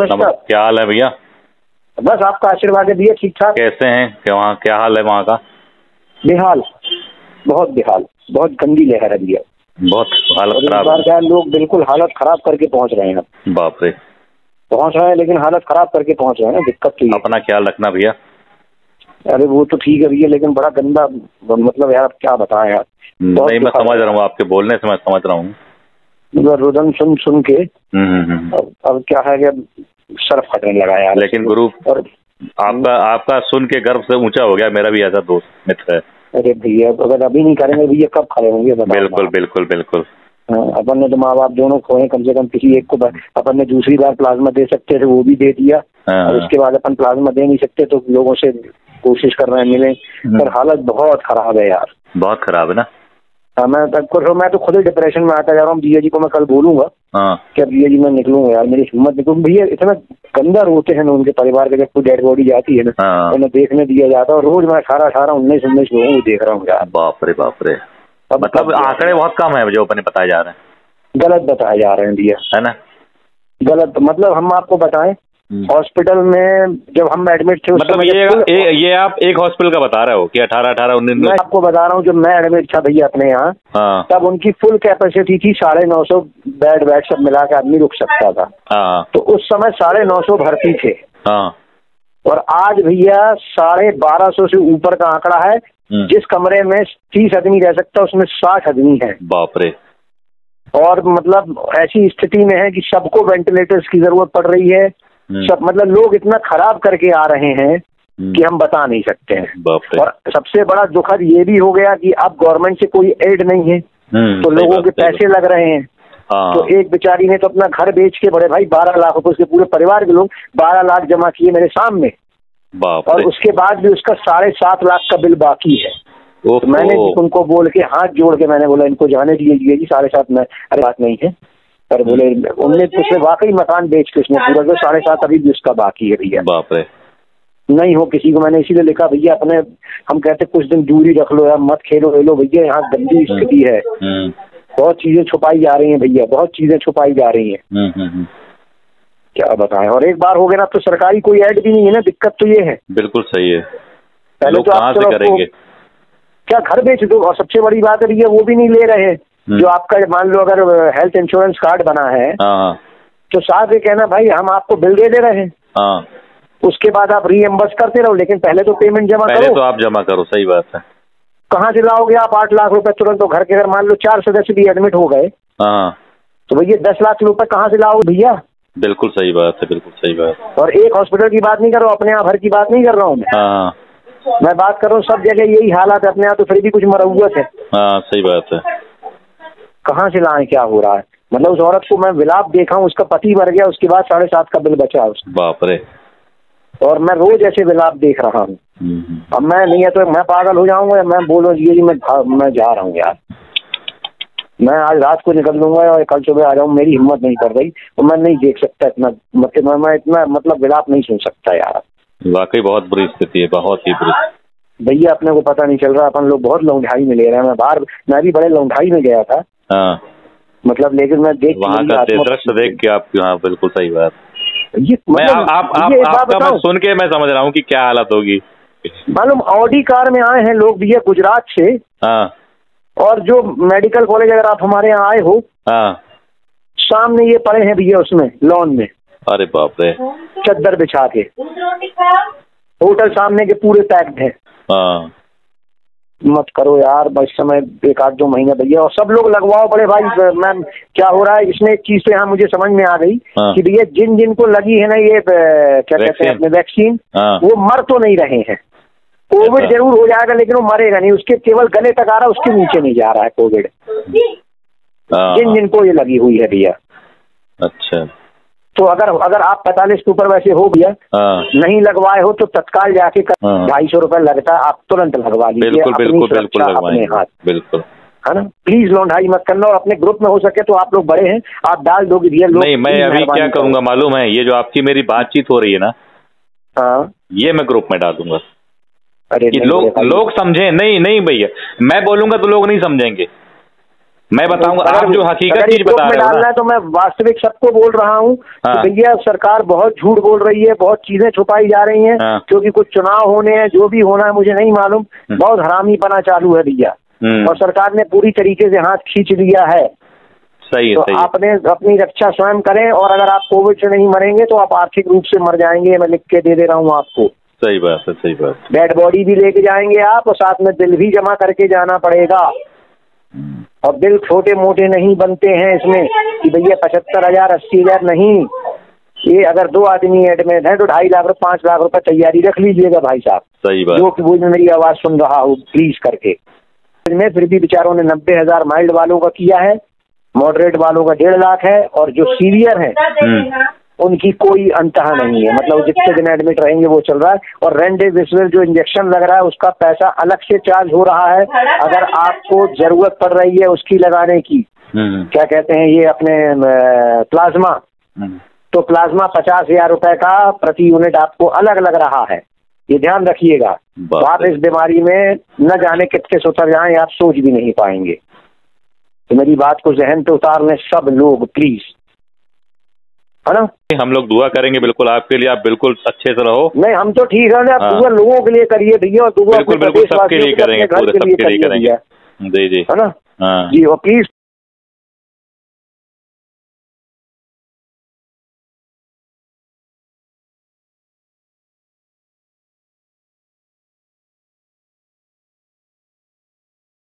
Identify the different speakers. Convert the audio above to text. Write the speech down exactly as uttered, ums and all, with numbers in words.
Speaker 1: नमस्कार।
Speaker 2: क्या हाल है भैया?
Speaker 1: बस आपका आशीर्वाद है भैया, ठीक ठाक।
Speaker 2: कैसे हैं? क्या वहाँ क्या हाल है वहाँ का?
Speaker 1: बेहाल, बहुत बेहाल, बहुत गंदी लहर है भैया,
Speaker 2: बहुत हालत
Speaker 1: और इस
Speaker 2: खराब
Speaker 1: बार
Speaker 2: है।
Speaker 1: क्या लोग बिल्कुल हालत खराब करके पहुंच रहे हैं।
Speaker 2: बाप रे,
Speaker 1: पहुंच रहे हैं लेकिन हालत खराब करके पहुंच रहे हैं ना, दिक्कत तो ये।
Speaker 2: अपना ख्याल रखना भैया।
Speaker 1: अरे वो तो ठीक है भैया, लेकिन बड़ा गंदा, मतलब यार क्या बताएं यार।
Speaker 2: नहीं मैं समझ रहा हूँ, आपके बोलने से मैं समझ रहा हूँ।
Speaker 1: रुदन सुन सुन के
Speaker 2: हम्म
Speaker 1: अब, अब क्या है कि सर फटने लगा यार।
Speaker 2: लेकिन गुरु,
Speaker 1: और
Speaker 2: आपका आपका सुन के गर्व से ऊंचा हो गया। मेरा भी ऐसा दोस्त मित्र है।
Speaker 1: अरे भैया अगर अभी नहीं करेंगे भैया कब खड़े होंगे?
Speaker 2: बिल्कुल बिल्कुल बिल्कुल।
Speaker 1: अपन ने तो माँ बाप दोनों खोए, कम से कम किसी एक को अपन ने दूसरी बार प्लाज्मा दे सकते थे, वो भी दे दिया। और उसके बाद अपन प्लाज्मा दे नहीं सकते तो लोगों से कोशिश कर रहे हैं मिले, पर हालत बहुत खराब है यार,
Speaker 2: बहुत खराब है ना।
Speaker 1: हाँ, मैं तो मैं तो खुद ही डिप्रेशन में आता जा रहा हूँ। भैया जी को मैं कल बोलूंगा कि भैया जी मैं निकलूंगा यार, मेरी हिम्मत निकलूँ। भैया इतना गंदा रोते हैं ना उनके परिवार के, जब कोई डेड बॉडी जाती है ना उन्हें देखने दिया जाता है, और रोज मैं अठारह अठारह उन्नीस उन्नीस लोगों को देख रहा हूँ यार।
Speaker 2: बाप रे बाप रे, मतलब आंकड़े बहुत कम है जो अपने बताए जा रहे हैं।
Speaker 1: गलत बताए जा रहे हैं भैया, है ना, गलत। मतलब हम आपको बताएं, हॉस्पिटल में जब हम एडमिट थे,
Speaker 2: मतलब ये ए, ये आप एक हॉस्पिटल का बता रहे हो कि अठारह अठारह उन्नीस?
Speaker 1: मैं आपको बता रहा हूँ जब मैं एडमिट था भैया अपने यहाँ,
Speaker 2: हाँ।
Speaker 1: तब उनकी फुल कैपेसिटी थी, साढ़े नौ सौ बेड बेड सब मिला के आदमी रुक सकता था।
Speaker 2: हाँ।
Speaker 1: तो उस समय साढ़े नौ सौ भर्ती थे।
Speaker 2: हाँ।
Speaker 1: और आज भैया साढ़े बारह सौ से ऊपर का आंकड़ा है। जिस कमरे में तीस आदमी रह सकता है उसमें साठ आदमी है।
Speaker 2: बाप रे। और
Speaker 1: मतलब ऐसी स्थिति में है कि सबको वेंटिलेटर्स की जरूरत पड़ रही है। सब मतलब लोग इतना खराब करके आ रहे हैं कि हम बता नहीं सकते हैं। और सबसे बड़ा दुखद ये भी हो गया कि अब गवर्नमेंट से कोई एड नहीं है, तो लोगों के पैसे लग रहे हैं। तो एक बेचारी ने तो अपना घर बेच के, बड़े भाई बारह लाख रुपए, उसके पूरे परिवार के लोग बारह लाख जमा किए मेरे सामने, और उसके बाद भी उसका साढ़े सात लाख का बिल बाकी है। तो मैंने उनको बोल के हाथ जोड़ के मैंने बोला इनको जाने दीजिए जी, साढ़े सात में अरे बात नहीं है। पर बोले उनने उसने वाकई मकान बेच के उसने पूरा जो साढ़े सात अभी भी उसका बाकी है भैया।
Speaker 2: बाप रे।
Speaker 1: नहीं हो किसी को, मैंने इसीलिए लिखा भैया अपने, हम कहते कुछ दिन दूरी रख लो यार, मत खेलो खेलो भैया, यहाँ गंदी स्थिति है। बहुत चीजें छुपाई जा रही हैं भैया, बहुत चीजें छुपाई जा रही हैं, क्या बताएं। और एक बार हो गया ना तो सरकारी कोई ऐड भी नहीं है ना, दिक्कत तो ये है।
Speaker 2: बिल्कुल सही है।
Speaker 1: पहले तो आप करेंगे क्या, घर बेच दो। और सबसे बड़ी बात है भैया वो भी नहीं ले रहे। जो आपका मान लो अगर हेल्थ इंश्योरेंस कार्ड बना है तो साथ ये कहना भाई हम आपको बिल दे दे रहे हैं, उसके बाद आप रीएम्बर्स करते रहो, लेकिन पहले तो पेमेंट जमा करो।
Speaker 2: पहले तो आप जमा करो, सही बात है।
Speaker 1: कहाँ से लाओगे आप आठ लाख रुपए तुरंत? तो घर के अगर मान लो चार सदस्य भी एडमिट हो गए तो भैया दस लाख रुपए कहाँ से लाओगे भैया?
Speaker 2: बिल्कुल सही बात है, बिल्कुल सही बात।
Speaker 1: और एक हॉस्पिटल की बात नहीं कर रहा हूँ, अपने यहाँ भर की बात नहीं कर रहा हूँ मैं मैं बात कर रहा हूँ सब जगह यही हालात है। अपने यहाँ तो फिर भी कुछ मरम्मत है।
Speaker 2: हाँ सही बात है।
Speaker 1: कहाँ से लाएं, क्या हो रहा है? मतलब उस औरत को मैं विलाप देखा हूँ, उसका पति मर गया, उसके बाद साढ़े सात का बिल बचा उसका।
Speaker 2: बाप रे।
Speaker 1: और मैं रोज ऐसे विलाप देख रहा हूँ। अब मैं नहीं है तो मैं पागल हो जाऊंगा, मैं बोलूँ जी मैं मैं जा रहा हूँ यार, मैं आज रात को निकल लूंगा और कल सुबह आ जाऊँ, मेरी हिम्मत नहीं कर रही। तो मैं नहीं देख सकता इतना, मतलब मैं इतना मतलब विलाप नहीं सुन सकता यार।
Speaker 2: वाकई बहुत बुरी स्थिति है, बहुत ही बुरी
Speaker 1: भैया। अपने को पता नहीं चल रहा, अपन लोग बहुत लौंढाई में ले रहे हैं। मैं बाहर मैं भी बड़े लौंढाई में गया था।
Speaker 2: हाँ।
Speaker 1: मतलब लेकिन मैं देख
Speaker 2: वहाँ का दृश्य देख के आप, हाँ बिल्कुल सही बात।
Speaker 1: ये
Speaker 2: मैं आप आप आप आपका मैं सुन के मैं समझ रहा हूँ कि क्या हालत होगी।
Speaker 1: मालूम ऑडी कार में आए हैं लोग भैया गुजरात से।
Speaker 2: हाँ।
Speaker 1: और जो मेडिकल कॉलेज अगर आप हमारे यहाँ आए हो, हाँ, सामने ये पड़े हैं भैया उसमें लॉन में।
Speaker 2: अरे बाप रे।
Speaker 1: चद्दर बिछा के, होटल सामने के पूरे पैक्ड है।
Speaker 2: हाँ।
Speaker 1: मत करो यार इस समय, एक आध दो महीने भैया, और सब लोग लगवाओ बड़े भाई। मैम क्या हो रहा है इसमें, एक चीज तो यहाँ मुझे समझ में आ गई कि भैया जिन जिन को लगी है ना ये क्या कहते हैं अपने वैक्सीन, वो मर तो नहीं रहे हैं। कोविड जरूर हो जाएगा लेकिन वो मरेगा नहीं, उसके केवल गले तक आ रहा है, उसके नीचे नहीं जा रहा है कोविड। जिन जिन को ये लगी हुई है भैया।
Speaker 2: अच्छा।
Speaker 1: तो अगर अगर आप पैंतालीस के ऊपर वैसे हो भैया, नहीं लगवाए हो तो तत्काल जाके ढाई सौ रुपए लगता है, आप तुरंत लगवा लीजिए।
Speaker 2: बिल्कुल बिल्कुल बिल्कुल
Speaker 1: अपने हाथ,
Speaker 2: बिल्कुल,
Speaker 1: है ना। प्लीज लौंढाई मत करना। और अपने ग्रुप में हो सके तो आप लोग बड़े हैं, आप डाल दोगे भैया लोग।
Speaker 2: नहीं मैं अभी क्या करूंगा मालूम है, ये जो आपकी मेरी बातचीत हो रही है ना, हाँ, ये मैं ग्रुप में डालूंगा। अरे लोग लोग समझे। नहीं नहीं भैया, मैं बोलूंगा तो लोग नहीं समझेंगे। मैं बताऊंगा, आप जो हकीकत चीज बता रहे हो
Speaker 1: डालना है तो मैं वास्तविक सबको बोल रहा हूँ
Speaker 2: हाँ।
Speaker 1: कि भैया सरकार बहुत झूठ बोल रही है, बहुत चीजें छुपाई जा रही हैं हाँ। क्योंकि कुछ चुनाव होने हैं, जो भी होना है मुझे नहीं मालूम, बहुत हरामीपना चालू है भैया, और सरकार ने पूरी तरीके से हाथ खींच लिया है।
Speaker 2: सही है,
Speaker 1: तो
Speaker 2: सही
Speaker 1: आपने अपनी रक्षा स्वयं करें, और अगर आप कोविड से नहीं मरेंगे तो आप आर्थिक रूप से मर जाएंगे, मैं लिख के दे दे रहा हूँ आपको।
Speaker 2: सही बात है, सही बात।
Speaker 1: डेड बॉडी भी लेके जाएंगे आप, और साथ में बिल भी जमा करके जाना पड़ेगा, और बिल छोटे मोटे नहीं बनते हैं इसमें कि भैया पचहत्तर हजार अस्सी हजार नहीं, ये अगर दो आदमी एडमिट है तो ढाई लाख रुपए पांच लाख रुपए तैयारी रख लीजिएगा भाई साहब।
Speaker 2: सही बात।
Speaker 1: जो कि वो मेरी आवाज सुन रहा हो प्लीज करके। में फिर भी बेचारों ने नब्बे हजार माइल्ड वालों का किया है, मॉडरेट वालों का डेढ़ लाख है, और जो सीवियर है उनकी कोई अंतः नहीं है, मतलब जितने दिन एडमिट रहेंगे वो चल रहा है। और रेमडेसिविर जो इंजेक्शन लग रहा है उसका पैसा अलग से चार्ज हो रहा है, अगर आपको जरूरत पड़ रही है उसकी लगाने की, क्या कहते हैं ये अपने प्लाज्मा, तो प्लाज्मा पचास हजार रुपए का प्रति यूनिट आपको अलग लग रहा है, ये ध्यान रखिएगा। तो आप इस बीमारी में न जाने कितने से उतर जाएं, आप सोच भी नहीं पाएंगे। तो मेरी बात को जहन पे उतार लें सब लोग प्लीज, है ना।
Speaker 2: हम लोग दुआ करेंगे बिल्कुल आपके लिए, आप बिल्कुल अच्छे से रहो।
Speaker 1: नहीं हम तो ठीक है ना, आप दुआ लोगों के लिए करिए भैया, और दुआ
Speaker 2: बिल्कुल बिल्कुल सबके लिए करेंगे, सबके लिए करेंगे। जी जी,
Speaker 1: है ना
Speaker 2: हाँ
Speaker 1: जी, और प्लीज